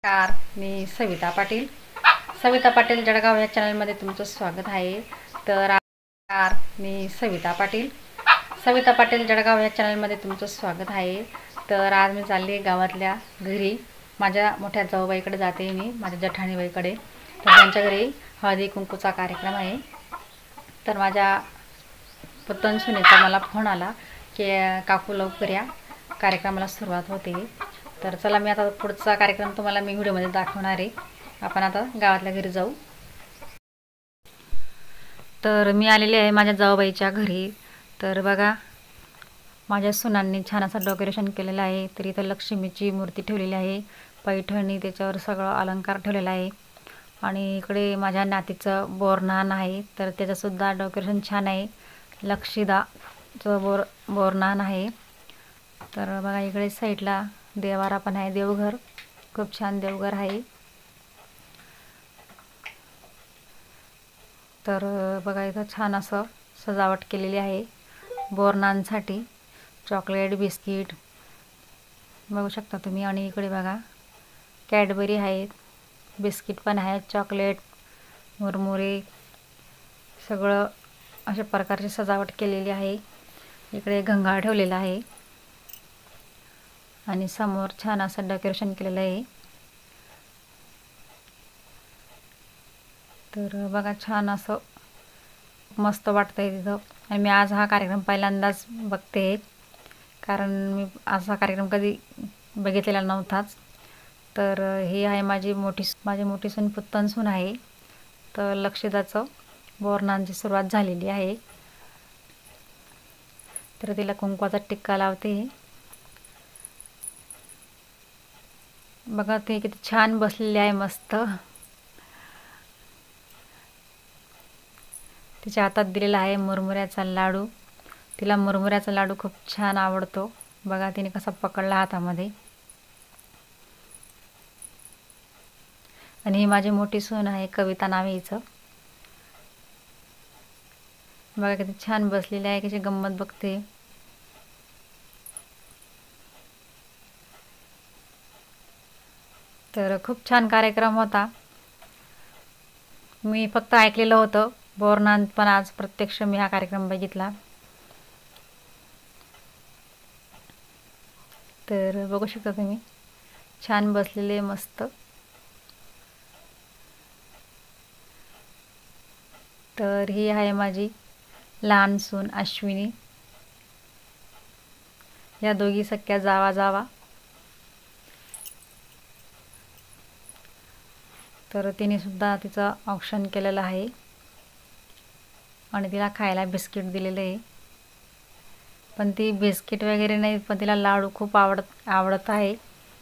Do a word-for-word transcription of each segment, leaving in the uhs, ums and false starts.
नमस्कार, मी सविता पाटील. सविता पाटील जळगाव या चॅनलमध्ये तुमचं स्वागत आहे. तर नमस्कार, मी सविता पाटील. सविता पाटील जळगाव या चॅनलमध्ये तुमचं स्वागत आहे. तर आज मी चालली गावातल्या घरी. माझ्या मोठ्या जाऊबाईकडे जाते मी, माझ्या जठाणीबाईकडे. तर त्यांच्या घरी हळदी कुंकूचा कार्यक्रम आहे. तर माझ्या पुतण सुनेचा मला फोन आला की काकू लवकर या, कार्यक्रमाला सुरुवात होते. तर चला, मी आता पुढचा कार्यक्रम तुम्हाला मी व्हिडिओमध्ये दाखवणार आहे. आपण आता गावातल्या घरी जाऊ. तर मी आलेले आहे माझ्या जाऊबाईच्या घरी. तर बघा, माझ्या सुनांनी छान असं डेकोरेशन केलेलं आहे. तर इथं लक्ष्मीची मूर्ती ठेवलेली आहे, पैठणी, त्याच्यावर सगळं अलंकार ठेवलेला आहे. आणि इकडे माझ्या नातीचं बोरनान आहे, तर त्याचंसुद्धा डेकोरेशन छान आहे. लक्षीदाचं बोर बोरनान आहे. तर बघा, इकडे साईडला देवारा पण आहे, देवघर. खूप छान देवघर आहे. तर बघा, इथं छान असं सजावट केलेली आहे बोरनांसाठी. चॉकलेट, बिस्किट बघू शकता तुम्ही. आणि इकडे बघा, कॅडबरी आहेत, बिस्किट पण आहेत, चॉकलेट, मुरमुरे, सगळं अशा प्रकारची सजावट केलेली आहे. इकडे घंगाळ ठेवलेला आहे आणि समोर छान असं डेकोरेशन केलेलं आहे. तर बघा, छान असं मस्त वाटतंय तिथं. आणि मी आज हा कार्यक्रम पहिल्यांदाच बघते, कारण मी असा कार्यक्रम कधी बघितलेला नव्हताच. तर ही आहे माझी मोठी माझी मोठी सून, पुतण सून आहे. तर लक्षीदाचं बोरनांची सुरुवात झालेली आहे. तर तिला कुंकवाचा टिक्का लावते. बघा, ते किती छान बसलेली आहे, मस्त. तिच्या हातात दिलेला आहे मुरमुऱ्याचा लाडू. तिला मुरमुऱ्याचा लाडू खूप छान आवडतो. बघा, तिने कसा पकडला हातामध्ये. आणि ही माझी मोठी सून आहे, कविता नाव आहे हिचं. बघा, किती छान बसलेली आहे, कशी गंमत बघते. तर खूप छान कार्यक्रम होता. मी फक्त ऐकलेलं होतं बोरनान, पण आज प्रत्यक्ष मी हा कार्यक्रम बघितला. तर बघू शकता तुम्ही, छान बसलेले, मस्त. तर ही आहे माझी लहान सून अश्विनी. या दोघी सख्या जावा जावा. तर तिने सुद्धा तिचं औक्षण केलेलं आहे आणि तिला खायला बिस्किट दिलेलं आहे. पण ती बिस्किट वगैरे नाही, पण तिला लाडू खूप आवडत आवडत आहे.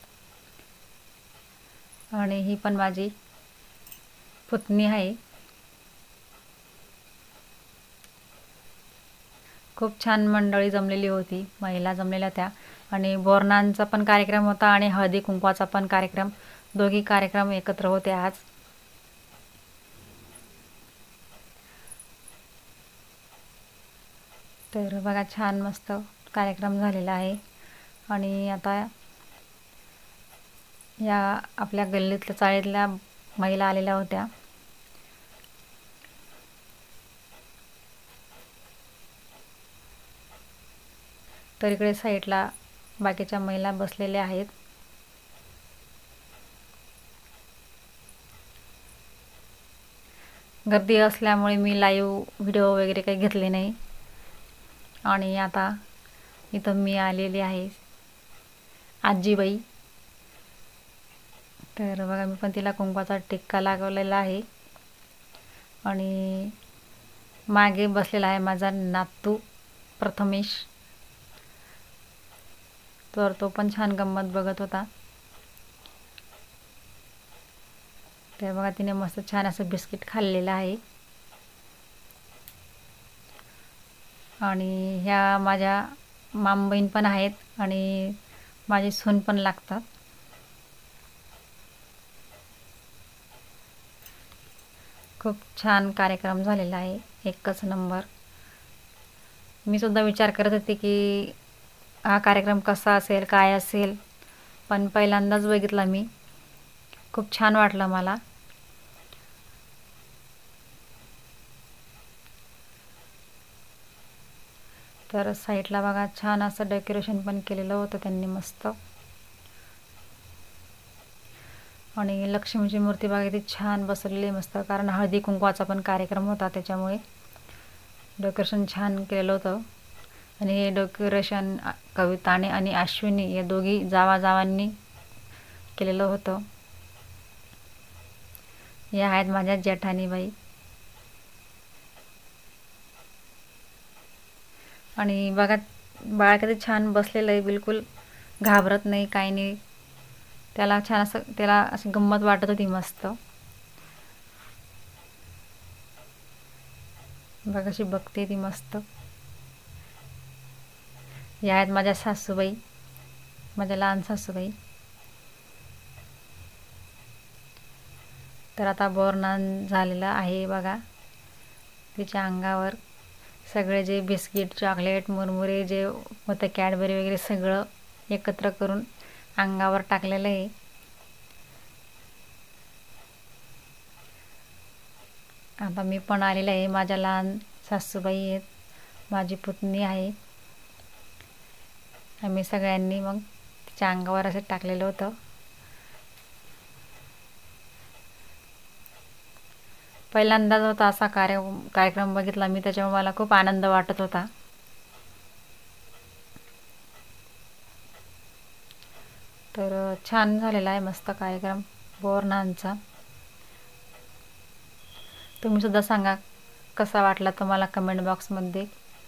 आणि ही पण माझी पुतणी आहे. खूप छान मंडळी जमलेली होती, महिला जमलेल्या त्या. आणि बोरनांचा पण कार्यक्रम होता आणि हळदी कुंकवाचा पण कार्यक्रम, दोघी कार्यक्रम एकत्र होते आज. तर बघा, छान मस्त कार्यक्रम झालेला आहे. आणि आता या आपल्या गल्लीतल्या चाळीतल्या महिला आलेल्या होत्या. तर इकडे साईडला बाकीच्या महिला बसलेल्या आहेत. गर्दी असल्यामुळे मी लाईव्ह व्हिडिओ वगैरे काही घेतले नाही. आणि आता इथं मी आलेली आहे, आजीबाई. तर बघा, मी पण तिला कुंकवाचा टिक्का लागवलेला आहे. आणि मागे बसलेला आहे माझा नातू प्रथमेश. तर तो पण छान गंमत बघत होता. तर बघा, तिने मस्त छान असं बिस्किट खाल्लेलं आहे. आणि ह्या माझ्या मामबहीण पण आहेत आणि माझी सून पण लागतात. खूप छान कार्यक्रम झालेला आहे, एकच नंबर. मी सुद्धा विचार करत होते की हा कार्यक्रम कसा असेल, काय असेल, पण पहिल्यांदाच बघितला मी. खूप छान वाटलं मला। तर साईडला बघा छान असं डेकोरेशन पण केलेलं होतं त्यांनी मस्त। आणि लक्ष्मीची मूर्ती बघा किती छान बसवलेली मस्त, कारण हळदी कुंकवाचा पण कार्यक्रम होता त्याच्यामुळे डेकोरेशन छान केलेलं होतं। आणि हे डेकोरेशन कविताने आणि अश्विनी या दोघी जावा जावांनी केलेलं होतं। या आहेत माझ्या जेठानी बाई। आणि बघा बाळ किती छान बसलेलं आहे, बिलकुल घाबरत नाही काही नाही, त्याला छान असं त्याला असं गंमत वाटत होती मस्त। बघा कशी बघते ती मस्त। या आहेत माझ्या सासूबाई, माझ्या लहान सासूबाई। तर आता बोरनान झालेलं आहे बघा, तिच्या अंगावर सगळे जे बिस्किट चॉकलेट मुरमुरे जे होतं कॅडबरी वगैरे सगळं एकत्र करून अंगावर टाकलेलं आहे। आता मी पण आलेले आहे, माझ्या लहान सासूबाई आहेत, माझी पुतणी आहे, आम्ही सगळ्यांनी मग तिच्या अंगावर असं टाकलेलं होतं। पहिल्यांदाच होता असा कार्य कार्यक्रम बघितला मी, त्याच्यामुळे मला खूप आनंद वाटत होता। तर छान झालेला आहे मस्त कार्यक्रम बोरनानचा। तुम्ही सुद्धा सांगा कसा वाटला तुम्हाला कमेंट बॉक्समध्ये।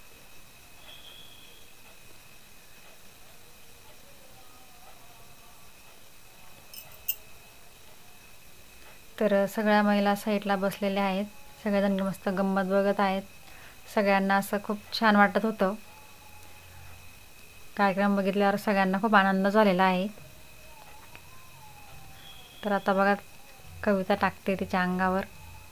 तर सगळ्या महिला साईडला बसलेल्या आहेत, सगळेजण मस्त गंमत बघत आहेत, सगळ्यांना असं खूप छान वाटत होतं। कार्यक्रम बघितल्यावर सगळ्यांना खूप आनंद झालेला आहे। तर आता बघा कविता टाकते तिच्या अंगावर।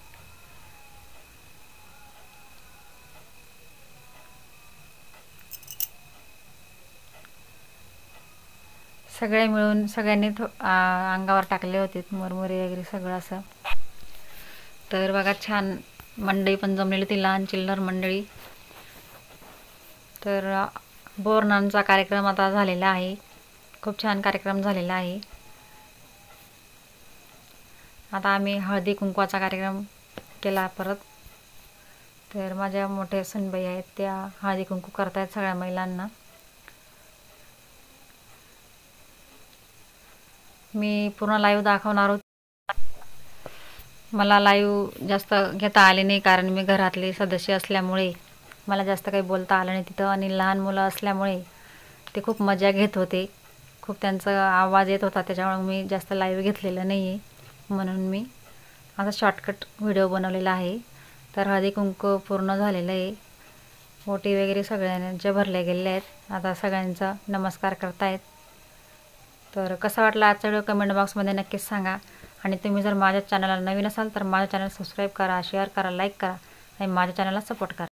सगळे मिळून सगळ्यांनी अंगावर टाकले होते मुरमुरे वगैरे सगळं असं। तर बघा छान मंडळी पण जमलेली होती, लहान चिल्लर मंडळी। तर बोरनानचा कार्यक्रम आता झालेला आहे, खूप छान कार्यक्रम झालेला आहे। आता आम्ही हळदी कुंकवाचा कार्यक्रम केला परत। तर माझ्या मोठ्या सुनबाई आहेत, त्या हळदी कुंकू करतायत सगळ्या महिलांना। मी पूर्ण लाईव्ह दाखवणार होते, मला लाईव्ह जास्त घेता आले नाही, कारण मी घरातले सदस्य असल्यामुळे मला जास्त काही बोलता आलं नाही तिथं। आणि लहान मुलं असल्यामुळे ते खूप मजा घेत होते, खूप त्यांचा आवाज येत होता, त्याच्यामुळे मी जास्त लाईव्ह घेतलेलं नाही आहे, म्हणून मी असा शॉर्टकट व्हिडिओ बनवलेला आहे। तर हळदी कुंकू पूर्ण झालेलं आहे, ओटी वगैरे सगळ्यांच्या भरल्या गेलेल्या आहेत, आता सगळ्यांचा नमस्कार करतायत। तर कसा वाटला आजचा व्हिडिओ कमेंट बॉक्समध्ये नक्कीच सांगा। आणि तुम्ही जर माझ्या चॅनलला नवीन असाल तर माझ्या चॅनल सबस्क्राईब करा, शेअर करा, लाईक करा आणि माझ्या चॅनलला सपोर्ट करा।